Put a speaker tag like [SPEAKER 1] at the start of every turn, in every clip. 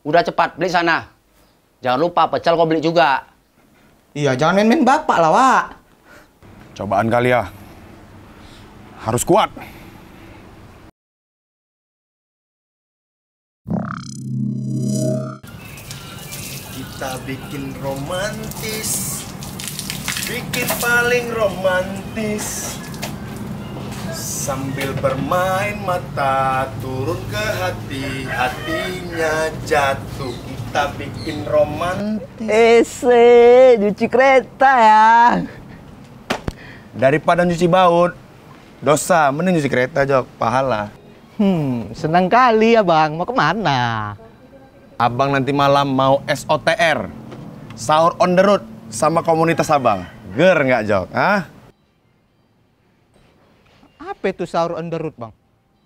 [SPEAKER 1] Udah cepat, beli sana. Jangan lupa pecel kau beli juga.
[SPEAKER 2] Iya, jangan main-main bapak lah, Wak.
[SPEAKER 3] Cobaan kali ya. Harus kuat.
[SPEAKER 4] Kita bikin romantis, bikin paling romantis. Sambil bermain mata turun ke hati, hatinya jatuh. Kita bikin romantis.
[SPEAKER 2] Nyuci kereta ya.
[SPEAKER 4] Daripada nyuci baut, dosa. Mending nyuci kereta, Jok. Pahala.
[SPEAKER 2] Senang kali ya, Bang. Mau kemana?
[SPEAKER 4] Abang nanti malam mau SOTR. Sahur on the road sama komunitas abang. Ger nggak, Jok? Hah?
[SPEAKER 2] Apa itu sahur on the road, Bang?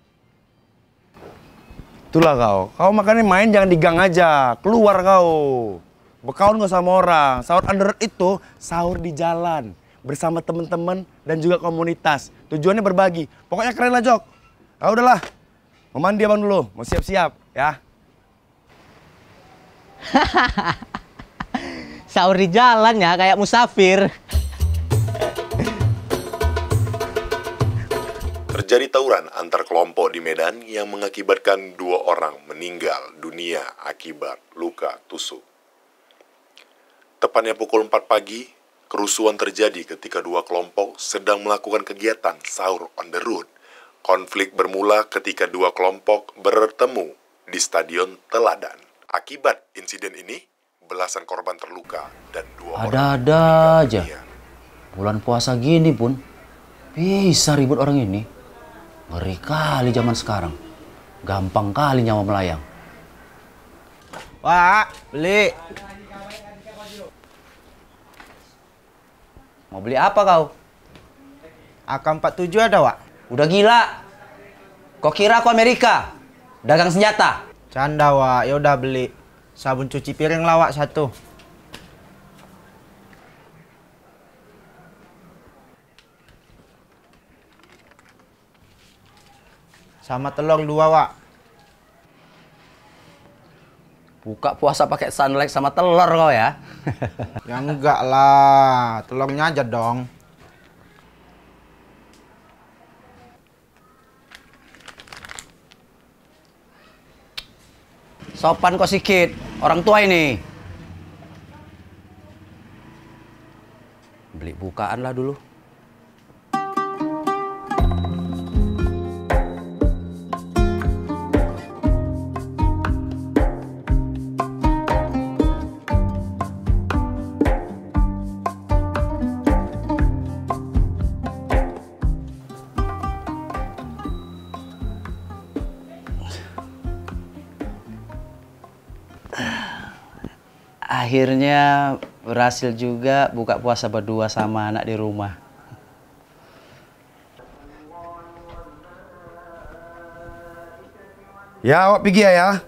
[SPEAKER 4] Itulah kau. Kau makannya main jangan di gang aja. Keluar kau. Berkawan nggak sama orang. Sahur on the road itu sahur di jalan. Bersama teman-teman dan juga komunitas. Tujuannya berbagi. Pokoknya keren lah, Jok. Ah udahlah. Mau mandi abang dulu. Mau siap-siap ya.
[SPEAKER 2] Sahur di jalan ya, kayak musafir.
[SPEAKER 5] Terjadi tawuran antar kelompok di Medan yang mengakibatkan 2 orang meninggal dunia akibat luka tusuk. Tepatnya pukul 4 pagi, kerusuhan terjadi ketika 2 kelompok sedang melakukan kegiatan sahur on the road. Konflik bermula ketika 2 kelompok bertemu di Stadion Teladan. Akibat insiden ini, belasan korban terluka dan 2 orang
[SPEAKER 1] Ada-ada
[SPEAKER 5] meninggal
[SPEAKER 1] aja.
[SPEAKER 5] dunia.
[SPEAKER 1] Bulan puasa gini pun bisa ribut orang ini. Ngeri kali zaman sekarang. Gampang kali nyawa melayang.
[SPEAKER 2] Wak, beli.
[SPEAKER 1] Mau beli apa kau?
[SPEAKER 2] AK-47 ada, Wak?
[SPEAKER 1] Udah gila. Kau kira aku Amerika? Dagang senjata?
[SPEAKER 2] Canda, Wak. Ya udah beli. Sabun cuci piring lawak 1. Sama telur 2, Wak.
[SPEAKER 1] Buka puasa pakai sunlight sama telur kau ya?
[SPEAKER 2] Ya enggak lah. Telurnya aja dong.
[SPEAKER 1] Sopan kok sikit. Orang tua ini. Beli bukaan lah dulu. Akhirnya berhasil juga buka puasa berdua sama anak di rumah.
[SPEAKER 4] Ya, awak pergi ya.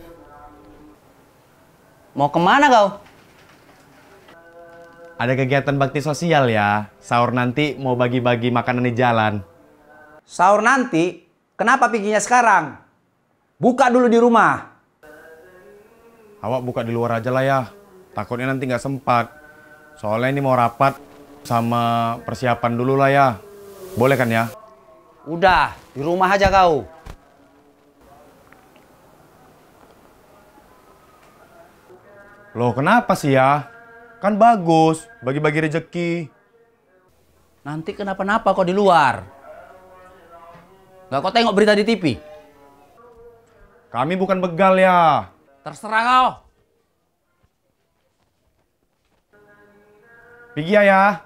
[SPEAKER 1] Mau kemana kau?
[SPEAKER 4] Ada kegiatan bakti sosial ya. Sahur nanti mau bagi-bagi makanan di jalan.
[SPEAKER 1] Sahur nanti? Kenapa pikinya sekarang? Buka dulu di rumah.
[SPEAKER 4] Awak buka di luar aja lah ya. Takutnya nanti nggak sempat. Soalnya ini mau rapat sama persiapan dulu lah ya. Boleh kan ya?
[SPEAKER 1] Udah, di rumah aja kau.
[SPEAKER 4] Loh kenapa sih ya? Kan bagus, bagi-bagi rezeki.
[SPEAKER 1] Nanti kenapa-napa kau di luar. Nggak kau tengok berita di TV?
[SPEAKER 4] Kami bukan begal ya.
[SPEAKER 1] Terserah kau.
[SPEAKER 4] Pergi ya.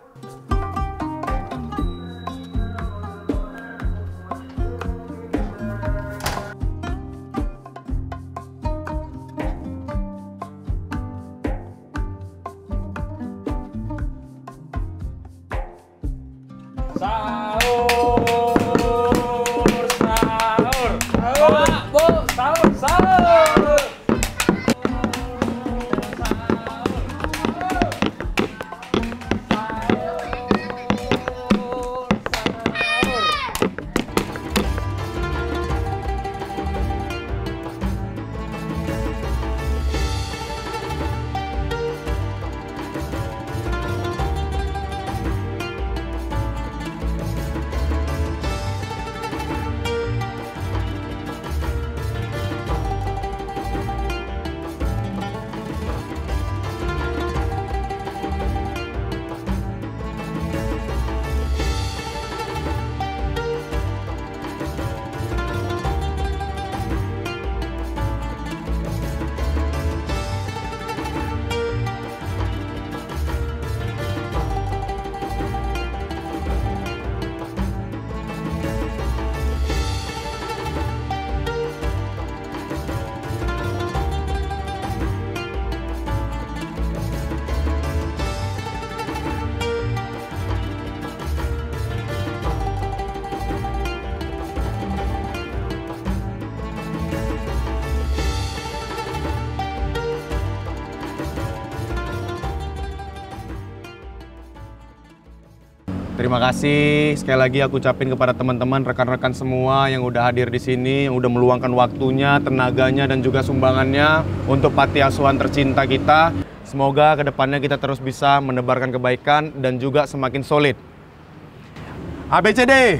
[SPEAKER 3] Terima kasih. Sekali lagi aku ucapin kepada teman-teman, rekan-rekan semua yang udah hadir di sini, yang udah meluangkan waktunya, tenaganya, dan juga sumbangannya untuk panti asuhan tercinta kita. Semoga kedepannya kita terus bisa menebarkan kebaikan dan juga semakin solid. ABCD.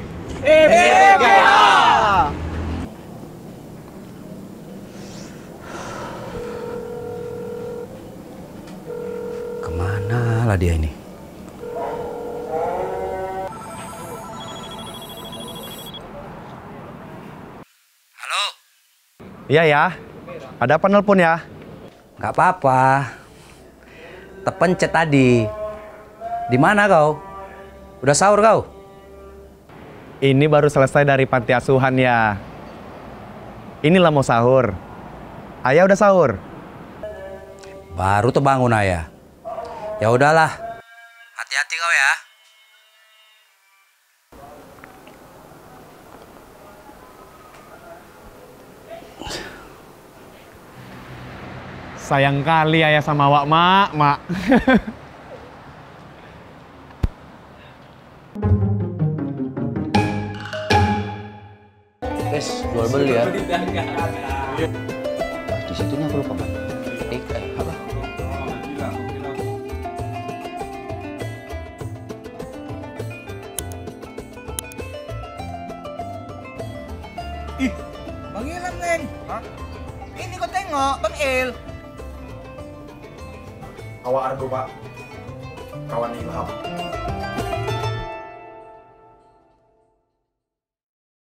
[SPEAKER 1] Kemana lah dia ini?
[SPEAKER 6] Halo?
[SPEAKER 3] Iya ya. Ada apa nelpon ya?
[SPEAKER 6] Gak apa-apa. Terpencet tadi. Di mana kau? Udah sahur kau?
[SPEAKER 3] Ini baru selesai dari panti asuhan ya. Inilah mau sahur. Ayah udah sahur?
[SPEAKER 6] Baru terbangun ayah. Ya udahlah. Hati-hati kau ya.
[SPEAKER 3] Sayang kali ayah sama awak, mak.
[SPEAKER 1] Guys, jual beli ya. Di situnya aku lupa kan. Apa?
[SPEAKER 2] Bang Ilham, Neng. Hah? Ini kau tengok, Bang Il.
[SPEAKER 3] Awak Argo, Pak. Kawan Ilham.